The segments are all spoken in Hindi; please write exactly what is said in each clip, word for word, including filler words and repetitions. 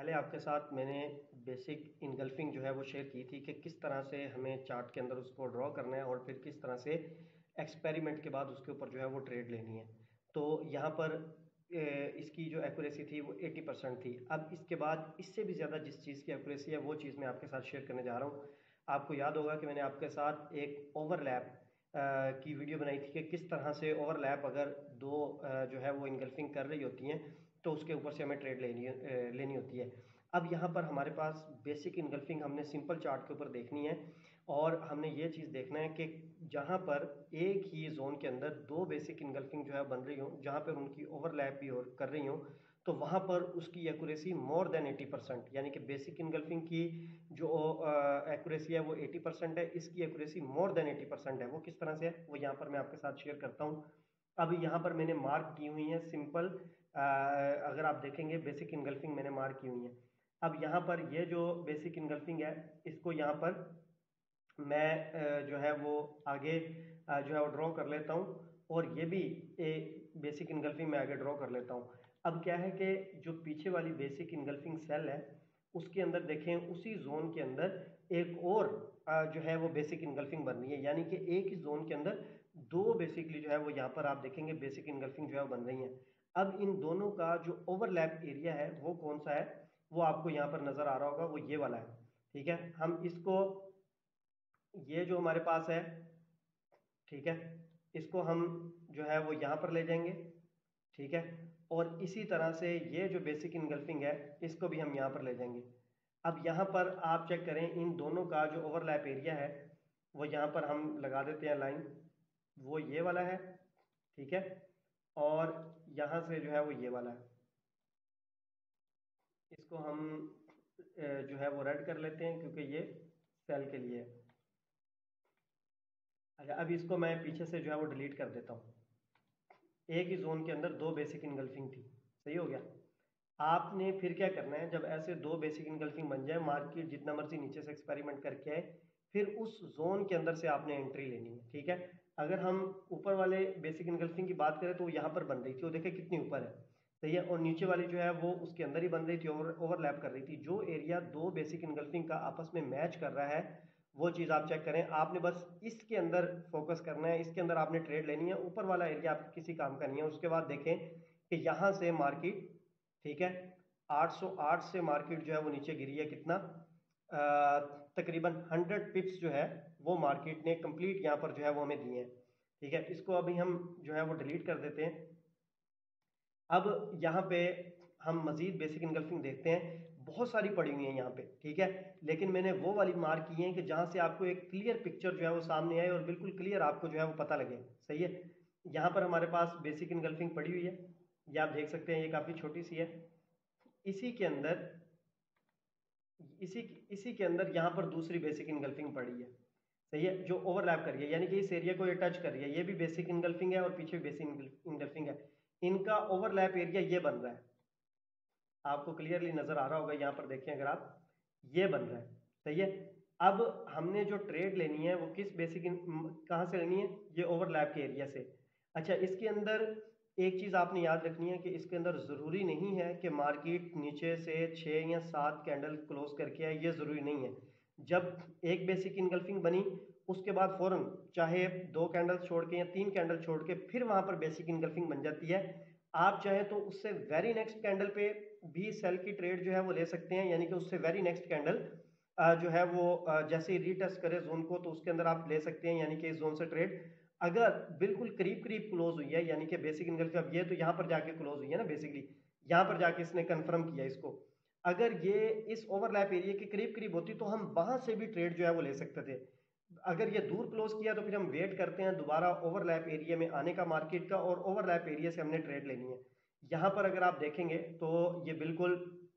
पहले आपके साथ मैंने बेसिक इनगल्फिंग जो है वो शेयर की थी कि किस तरह से हमें चार्ट के अंदर उसको ड्रॉ करना है और फिर किस तरह से एक्सपेरिमेंट के बाद उसके ऊपर जो है वो ट्रेड लेनी है। तो यहाँ पर इसकी जो एक्यूरेसी थी वो अस्सी परसेंट थी। अब इसके बाद इससे भी ज़्यादा जिस चीज़ की एक्यूरेसी है वो चीज़ मैं आपके साथ शेयर करने जा रहा हूँ। आपको याद होगा कि मैंने आपके साथ एक ओवरलैप की वीडियो बनाई थी कि किस तरह से ओवरलैप अगर दो जो है वो इनगल्फिंग कर रही होती हैं तो उसके ऊपर से हमें ट्रेड लेनी लेनी होती है। अब यहाँ पर हमारे पास बेसिक इनगल्फिंग हमने सिंपल चार्ट के ऊपर देखनी है और हमने ये चीज़ देखना है कि जहाँ पर एक ही जोन के अंदर दो बेसिक इनगल्फिंग जो है बन रही हो, जहाँ पर उनकी ओवरलैप भी और कर रही हो, तो वहाँ पर उसकी एक्यूरेसी मोर देन अस्सी परसेंट, यानी कि बेसिक इनगल्फिंग की जो एक्यूरेसी है वो अस्सी परसेंट है, इसकी एक्यूरेसी मोर देन अस्सी परसेंट है। वो किस तरह से है वो यहाँ पर मैं आपके साथ शेयर करता हूँ। अब यहाँ पर मैंने मार्क की हुई है सिंपल, अगर आप देखेंगे बेसिक इनगल्फिंग मैंने मार्क की हुई है। अब यहाँ पर ये जो बेसिक इनगल्फिंग है इसको यहाँ पर मैं जो है वो आगे जो है वो ड्रॉ कर लेता हूँ और ये भी एक बेसिक इनगल्फिंग में आगे ड्रॉ कर लेता हूँ। अब क्या है कि जो पीछे वाली बेसिक इनगल्फिंग सेल है उसके अंदर देखें उसी जोन के अंदर एक और जो है वो बेसिक इनगल्फिंग बन रही है, यानी कि एक ही जोन के अंदर दो बेसिकली जो है वो यहाँ पर आप देखेंगे बेसिक इनगल्फिंग जो है वो बन रही है। अब इन दोनों का जो ओवरलैप एरिया है वो कौन सा है वो आपको यहाँ पर नजर आ रहा होगा, वो ये वाला है। ठीक है, हम इसको ये जो हमारे पास है, ठीक है, इसको हम जो है वो यहाँ पर ले जाएंगे। ठीक है, और इसी तरह से ये जो बेसिक इनगल्फिंग है इसको भी हम यहाँ पर ले जाएंगे। अब यहाँ पर आप चेक करें इन दोनों का जो ओवरलैप एरिया है वो यहाँ पर हम लगा देते हैं लाइन, वो ये वाला है। ठीक है, और यहाँ से जो है वो ये वाला है, इसको हम जो है वो रेड कर लेते हैं क्योंकि ये सेल के लिए है। अच्छा, अब इसको मैं पीछे से जो है वो डिलीट कर देता हूँ। एक ही जोन के अंदर दो बेसिक इनगल्फिंग थी, सही हो गया। आपने फिर क्या करना है, जब ऐसे दो बेसिक इनगल्फिंग बन जाए, मार्केट जितना मर्जी नीचे से एक्सपेरिमेंट करके आए, फिर उस जोन के अंदर से आपने एंट्री लेनी है। ठीक है, अगर हम ऊपर वाले बेसिक इनगल्फिंग की बात करें तो वो यहाँ पर बन रही थी, वो देखे कितनी ऊपर है, सही है, और नीचे वाली जो है वो उसके अंदर ही बन रही थी और ओवरलैप कर रही थी। जो एरिया दो बेसिक इनगल्फिंग का आपस में मैच कर रहा है वो चीज़ आप चेक करें। आपने बस इसके अंदर फोकस करना है, इसके अंदर आपने ट्रेड लेनी है, ऊपर वाला एरिया आपके किसी काम का नहीं है। उसके बाद देखें कि यहाँ से मार्केट, ठीक है, आठ सौ आठ से मार्केट जो है वो नीचे गिरी है, कितना तकरीबन हंड्रेड पिप्स जो है वो मार्केट ने कंप्लीट यहाँ पर जो है वो हमें दिए हैं। ठीक है, इसको अभी हम जो है वो डिलीट कर देते हैं। अब यहाँ पे हम मजीद बेसिक इनगल्फिंग देखते हैं, बहुत सारी पड़ी हुई है यहाँ पे। ठीक है, लेकिन मैंने वो वाली मार्क की है कि जहाँ से आपको एक क्लियर पिक्चर जो है वो सामने आए और बिल्कुल क्लियर आपको जो है वो पता लगे, सही है। यहाँ पर हमारे पास बेसिक इनगल्फिंग पड़ी हुई है, ये आप देख सकते हैं, ये काफ़ी छोटी सी है। इसी के अंदर इसी इसी के अंदर यहाँ पर दूसरी बेसिक इनगल्फिंग पड़ी है, सही है, जो ओवरलैप कर रही है, यानी कि इस एरिया को ये टच कर रही है। ये भी बेसिक इनगल्फिंग है और पीछे भी बेसिक इनगल्फिंग है, इनका ओवरलैप एरिया ये बन रहा है, आपको क्लियरली नजर आ रहा होगा। यहाँ पर देखें अगर आप, ये बन रहा है, सही है। अब हमने जो ट्रेड लेनी है वो किस बेसिक कहाँ से लेनी है, ये ओवरलैप के एरिया से। अच्छा, इसके अंदर एक चीज़ आपने याद रखनी है कि इसके अंदर ज़रूरी नहीं है कि मार्केट नीचे से छः या सात कैंडल क्लोज करके आए, ये ज़रूरी नहीं है। जब एक बेसिक इनगल्फिंग बनी उसके बाद फ़ौरन चाहे दो कैंडल छोड़ के या तीन कैंडल छोड़ के फिर वहाँ पर बेसिक इनगल्फिंग बन जाती है। आप चाहे तो उससे वेरी नेक्स्ट कैंडल पे भी सेल की ट्रेड जो है वो ले सकते हैं, यानी कि उससे वेरी नेक्स्ट कैंडल जो है वो जैसे ही रीटेस्ट करे जोन को तो उसके अंदर आप ले सकते हैं, यानी कि इस जोन से ट्रेड अगर बिल्कुल करीब करीब क्लोज हुई है, यानी कि बेसिक इनगल्फिंग, अब ये तो यहाँ पर जाके क्लोज हुई है ना, बेसिकली यहाँ पर जाके इसने कंफर्म किया इसको। अगर ये इस ओवरलैप एरिया के करीब करीब होती तो हम वहां से भी ट्रेड जो है वो ले सकते थे। अगर ये दूर क्लोज किया तो फिर हम वेट करते हैं दोबारा ओवरलैप एरिया में आने का मार्केट का, और ओवरलैप एरिया से हमने ट्रेड लेनी है। यहाँ पर अगर आप देखेंगे तो ये बिल्कुल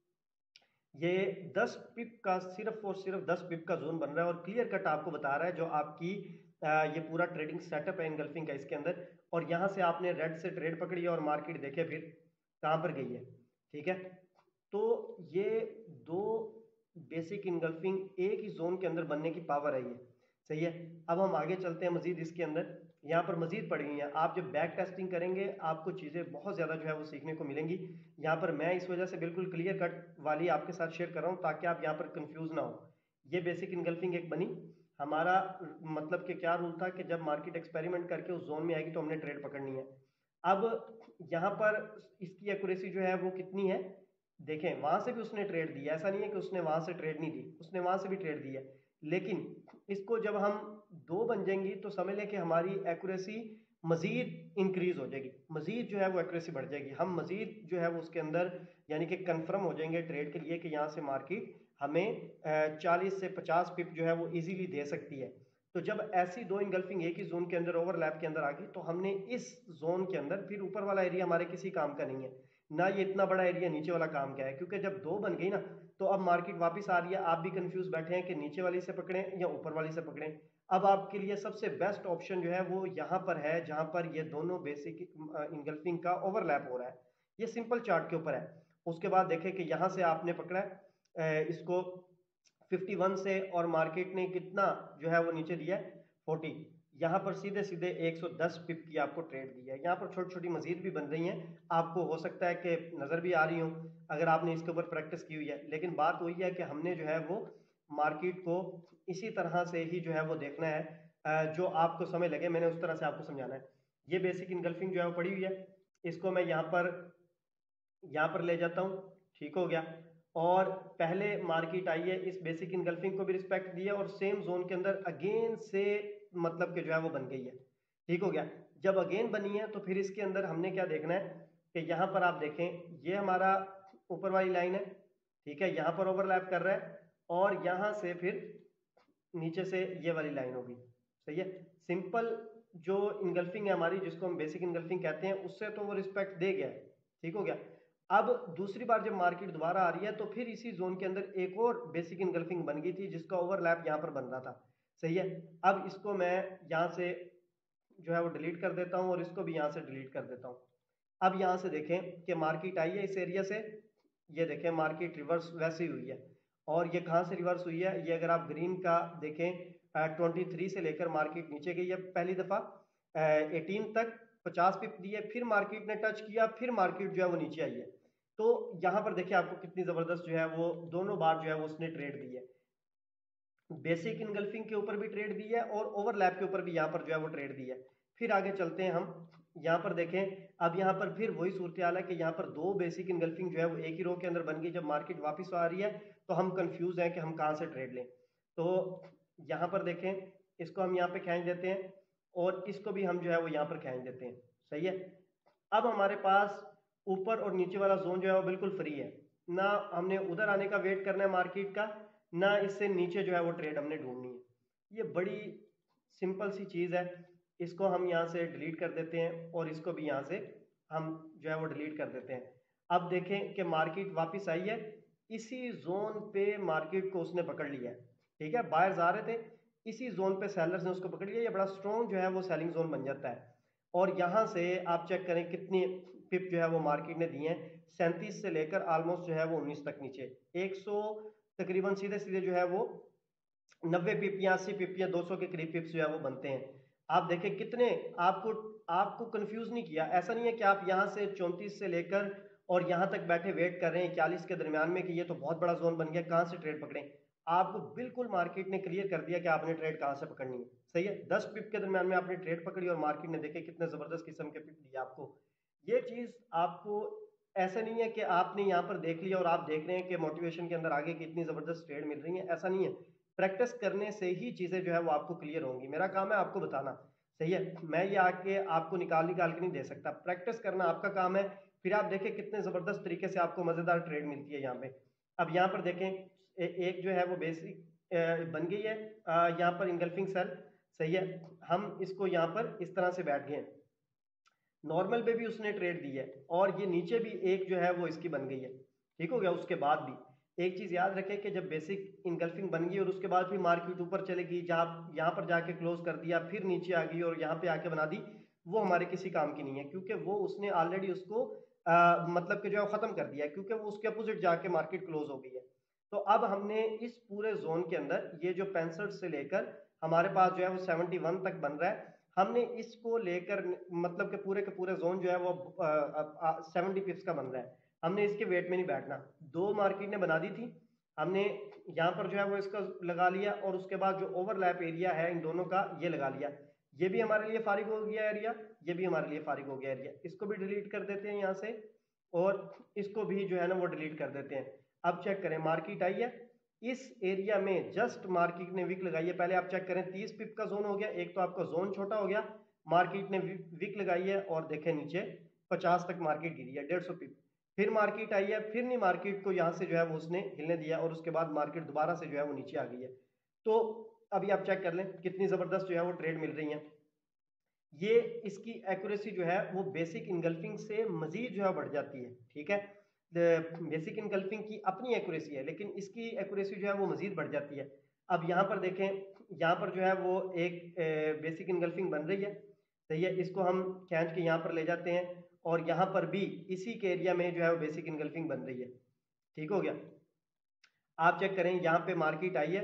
ये दस पिप का, सिर्फ और सिर्फ दस पिप का जोन बन रहा है और क्लियर कट आपको बता रहा है जो आपकी आ, ये पूरा ट्रेडिंग सेटअप है इनगल्फिंग का इसके अंदर। और यहाँ से आपने रेड से ट्रेड पकड़ी है और मार्केट देखे फिर कहाँ पर गई है। ठीक है, तो ये दो बेसिक इनगल्फिंग एक ही जोन के अंदर बनने की पावर है ये, सही है। अब हम आगे चलते हैं मजीद इसके अंदर। यहाँ पर मजीद पड़ी हुई हैं। आप जब बैक टेस्टिंग करेंगे आपको चीज़ें बहुत ज़्यादा जो है वो सीखने को मिलेंगी। यहाँ पर मैं इस वजह से बिल्कुल क्लियर कट वाली आपके साथ शेयर कर रहा हूँ ताकि आप यहाँ पर कंफ्यूज ना हो। ये बेसिक इनगल्फिंग एक बनी। हमारा मतलब कि क्या रूल था कि जब मार्केट एक्सपेरिमेंट करके उस जोन में आएगी तो हमने ट्रेड पकड़नी है। अब यहाँ पर इसकी एक्यूरेसी जो है वो कितनी है, देखें वहां से भी उसने ट्रेड दिया, ऐसा नहीं है कि उसने वहां से ट्रेड नहीं दी, उसने वहां से भी ट्रेड दी है। लेकिन इसको जब हम दो बन जाएंगी तो समझ लें कि हमारी एक्यूरेसी मजीद इंक्रीज हो जाएगी, मजीद जो है वो एक्यूरेसी बढ़ जाएगी। हम मजीद जो है वो उसके अंदर यानी कि कंफर्म हो जाएंगे ट्रेड के लिए कि यहाँ से मार्केट हमें चालीस से पचास पिप जो है वो इजीली दे सकती है। तो जब ऐसी दो इंगल्फिंग एक ही जोन के अंदर ओवरलैप के अंदर आ गई तो हमने इस जोन के अंदर, फिर ऊपर वाला एरिया हमारे किसी काम का नहीं है ना, ये इतना बड़ा एरिया नीचे वाला काम क्या है, क्योंकि जब दो बन गई ना तो अब मार्केट वापस आ रही है। आप भी कंफ्यूज बैठे हैं कि नीचे वाली से पकड़ें या ऊपर वाली से पकड़ें। अब आपके लिए सबसे बेस्ट ऑप्शन जो है वो यहाँ पर है जहां पर ये दोनों बेसिक इंगल्फिंग का ओवरलैप हो रहा है। ये सिंपल चार्ट के ऊपर है। उसके बाद देखें कि यहाँ से आपने पकड़ा है इसको इक्यावन से और मार्केट ने कितना जो है वो नीचे दिया है चालीस। यहाँ पर सीधे सीधे एक सौ दस पिप की आपको ट्रेड दी है। यहाँ पर छोटी छोटी मजीद भी बन रही हैं, आपको हो सकता है कि नज़र भी आ रही हो अगर आपने इसके ऊपर प्रैक्टिस की हुई है। लेकिन बात वही है कि हमने जो है वो मार्केट को इसी तरह से ही जो है वो देखना है जो आपको समझ लगे, मैंने उस तरह से आपको समझाना है। ये बेसिक इनगल्फिंग जो है वो पड़ी हुई है, इसको मैं यहाँ पर यहाँ पर ले जाता हूँ, ठीक हो गया। और पहले मार्केट आई है, इस बेसिक इनगल्फिंग को भी रिस्पेक्ट दिया और सेम जोन के अंदर अगेन से मतलब कि जो है वो बन गई है, ठीक हो गया। जब अगेन बनी है तो फिर इसके अंदर हमने क्या देखना है कि यहाँ पर आप देखें ये हमारा ऊपर वाली लाइन है, ठीक है, यहाँ पर ओवरलैप कर रहा है और यहाँ से फिर नीचे से ये वाली लाइन होगी, सही है। सिंपल जो इनगल्फिंग है हमारी, जिसको हम बेसिक इनगल्फिंग कहते हैं, उससे तो वो रिस्पेक्ट दे गया है, ठीक हो गया। अब दूसरी बार जब मार्केट दोबारा आ रही है तो फिर इसी जोन के अंदर एक और बेसिक इनगल्फिंग बन गई थी जिसका ओवरलैप यहाँ पर बन रहा था, सही है। अब इसको मैं यहाँ से जो है वो डिलीट कर देता हूँ और इसको भी यहाँ से डिलीट कर देता हूँ। अब यहाँ से देखें कि मार्केट आई है इस एरिया से, ये देखें मार्केट रिवर्स वैसे ही हुई है। और ये कहाँ से रिवर्स हुई है, ये अगर आप ग्रीन का देखें ट्वेंटी थ्री से लेकर मार्केट नीचे गई है पहली दफ़ा एटीन तक, पचास पिप दी है, फिर मार्केट ने टच किया, फिर मार्केट जो है वो नीचे आई है। तो यहाँ पर देखिए आपको कितनी ज़बरदस्त जो है वो दोनों बार जो है वो उसने ट्रेड दी है, बेसिक इनगल्फिंग के ऊपर भी ट्रेड दी है और ओवरलैप के ऊपर भी यहाँ पर जो है वो ट्रेड दी है। फिर आगे चलते हैं हम, यहाँ पर देखें अब यहाँ पर फिर वही सूरत हाल है कि यहाँ पर दो बेसिक इनगल्फिंग जो है वो एक ही रो के अंदर बन गई। जब मार्केट वापस आ रही है तो हम कंफ्यूज हैं कि हम कहाँ से ट्रेड लें। तो यहाँ पर देखें इसको हम यहाँ पे खींच देते हैं और इसको भी हम जो है वो यहाँ पर खींच देते हैं, सही है। अब हमारे पास ऊपर और नीचे वाला जोन जो है वो बिल्कुल फ्री है, ना हमने उधर आने का वेट करना है मार्केट का, ना इससे नीचे जो है वो ट्रेड हमने ढूंढनी है। ये बड़ी सिंपल सी चीज़ है। इसको हम यहाँ से डिलीट कर देते हैं और इसको भी यहाँ से हम जो है वो डिलीट कर देते हैं। अब देखें कि मार्केट वापस आई है, इसी जोन पे मार्केट को उसने पकड़ लिया है, ठीक है। बायर्स आ रहे थे, इसी जोन पे सेलर्स ने उसको पकड़ लिया। ये बड़ा स्ट्रॉन्ग जो है वो सेलिंग जोन बन जाता है। और यहाँ से आप चेक करें कितनी पिप जो है वो मार्केट ने दिए हैं, सैंतीस से लेकर ऑलमोस्ट जो है वो उन्नीस तक नीचे, एक सौ तकरीबन सीधे सीधे जो है वो नब्बे पिप या अस्सी पिप या दो सौ के करीब पिप्स जो है वो बनते हैं। आप देखें कितने आपको आपको कंफ्यूज नहीं किया। ऐसा नहीं है कि आप यहाँ से चौंतीस से लेकर और यहाँ तक बैठे वेट कर रहे हैं इक्यालीस के दरमियान में कि ये तो बहुत बड़ा जोन बन गया, कहाँ से ट्रेड पकड़ें। आपको बिल्कुल मार्केट ने क्लियर कर दिया कि आपने ट्रेड कहाँ से पकड़नी है, सही है। दस पिप के दरमियान में आपने ट्रेड पकड़ी और मार्केट ने देखे कितने जबरदस्त किस्म के पिप दिए आपको। ये चीज़ आपको ऐसा नहीं है कि आपने यहाँ पर देख लिया और आप देख रहे हैं कि मोटिवेशन के अंदर आगे की इतनी जबरदस्त ट्रेड मिल रही है, ऐसा नहीं है। प्रैक्टिस करने से ही चीज़ें जो है वो आपको क्लियर होंगी। मेरा काम है आपको बताना, सही है। मैं ये आके आपको निकाल निकाल के नहीं दे सकता, प्रैक्टिस करना आपका काम है। फिर आप देखें कितने ज़बरदस्त तरीके से आपको मज़ेदार ट्रेड मिलती है यहाँ पे। अब यहाँ पर देखें ए, एक जो है वो बेसिक बन गई है यहाँ पर इंगल्फिंग सेल, सही है। हम इसको यहाँ पर इस तरह से बैठ गए, नॉर्मल पे भी उसने ट्रेड दी है और ये नीचे भी एक जो है वो इसकी बन गई है, ठीक हो गया। उसके बाद भी एक चीज़ याद रखें कि जब बेसिक इनगल्फिंग बन गई और उसके बाद भी मार्केट ऊपर चलेगी, जहाँ यहाँ पर जाके क्लोज कर दिया, फिर नीचे आ गई और यहाँ पे आके बना दी, वो हमारे किसी काम की नहीं है, क्योंकि वो उसने ऑलरेडी उसको आ, मतलब कि जो है ख़त्म कर दिया है, क्योंकि वो उसके अपोजिट जाके मार्केट क्लोज हो गई है। तो अब हमने इस पूरे जोन के अंदर ये जो पैंसठ से लेकर हमारे पास जो है वो सेवेंटी वन तक बन रहा है, हमने इसको लेकर मतलब कि पूरे के पूरे जोन जो है वो सेवेंटी पिप्स का बन रहा है, हमने इसके वेट में नहीं बैठना। दो मार्केट ने बना दी थी, हमने यहाँ पर जो है वो इसका लगा लिया और उसके बाद जो ओवरलैप एरिया है इन दोनों का ये लगा लिया। ये भी हमारे लिए फारिग हो गया एरिया, ये भी हमारे लिए फारिग हो गया एरिया। इसको भी डिलीट कर देते हैं यहाँ से और इसको भी जो है ना वो डिलीट कर देते हैं। अब चेक करें, मार्केट आई है इस एरिया में, जस्ट मार्केट ने विक लगाई है। पहले आप चेक करें, तीस पिप का जोन हो गया, एक तो आपका जोन छोटा हो गया, मार्केट ने विक लगाई है और देखें नीचे पचास तक मार्केट गिरी है, डेढ़ सौ पिप। फिर मार्केट आई है, फिर नहीं मार्केट को यहाँ से जो है वो उसने हिलने दिया और उसके बाद मार्केट दोबारा से जो है वो नीचे आ गई है। तो अभी आप चेक कर लें कितनी जबरदस्त जो है वो ट्रेड मिल रही है। ये इसकी एक्यूरेसी जो है वो बेसिक इनगल्फिंग से मजीद जो है बढ़ जाती है, ठीक है। बेसिक इनगल्फिंग की अपनी एक्यूरेसी है लेकिन इसकी एक्यूरेसी जो है वो मजीद बढ़ जाती है। अब यहाँ पर देखें, यहाँ पर जो है वो एक बेसिक इनगल्फिंग बन रही है, सही है। इसको हम खींच के यहाँ पर ले जाते हैं और यहाँ पर भी इसी के एरिया में जो है वो बेसिक इनगल्फिंग बन रही है, ठीक हो गया। आप चेक करें, यहाँ पे मार्केट आई है,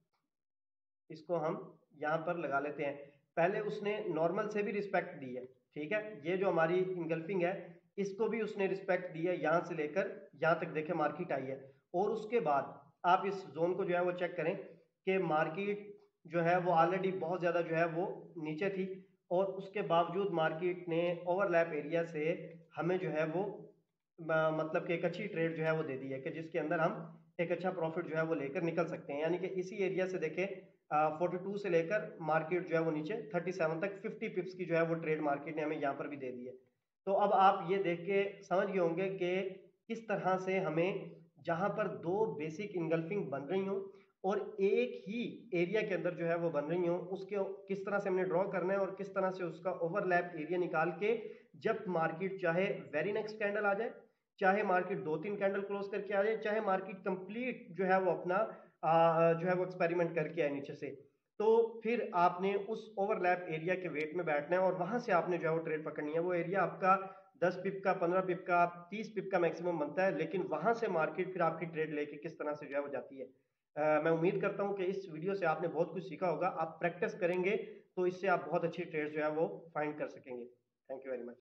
इसको हम यहाँ पर लगा लेते हैं। पहले उसने नॉर्मल से भी रिस्पेक्ट दी है, ठीक है। ये जो हमारी इनगल्फिंग है इसको भी उसने रिस्पेक्ट दी है, यहाँ से लेकर यहाँ तक देखें मार्केट आई है। और उसके बाद आप इस जोन को जो है वो चेक करें कि मार्केट जो है वो ऑलरेडी बहुत ज़्यादा जो है वो नीचे थी और उसके बावजूद मार्केट ने ओवरलैप एरिया से हमें जो है वो मतलब कि एक अच्छी ट्रेड जो है वो दे दी है कि जिसके अंदर हम एक अच्छा प्रॉफिट जो है वो लेकर निकल सकते हैं। यानी कि इसी एरिया से देखें फोर्टी टू से लेकर मार्केट जो है वो नीचे थर्टी सेवन तक फिफ्टी पिप्स की जो है वो ट्रेड मार्केट ने हमें यहाँ पर भी दे दी है। तो अब आप ये देख के समझ गए होंगे कि किस तरह से हमें जहाँ पर दो बेसिक इनगल्फिंग बन रही हो और एक ही एरिया के अंदर जो है वो बन रही हो, उसके किस तरह से हमने ड्रॉ करना है और किस तरह से उसका ओवरलैप एरिया निकाल के जब मार्केट चाहे वेरी नेक्स्ट कैंडल आ जाए, चाहे मार्केट दो तीन कैंडल क्लोज करके आ जाए, चाहे मार्केट कंप्लीट जो है वो अपना आ, जो है वो एक्सपेरिमेंट करके आए नीचे से, तो फिर आपने उस ओवरलैप एरिया के वेट में बैठना है और वहां से आपने जो है वो ट्रेड पकड़नी है। वो एरिया आपका दस पिप का, पंद्रह पिप का, तीस पिप का मैक्सिमम बनता है, लेकिन वहां से मार्केट फिर आपकी ट्रेड लेके किस तरह से जो है वो जाती है। आ, मैं उम्मीद करता हूं कि इस वीडियो से आपने बहुत कुछ सीखा होगा। आप प्रैक्टिस करेंगे तो इससे आप बहुत अच्छी ट्रेड जो है वो फाइंड कर सकेंगे। Thank you very much.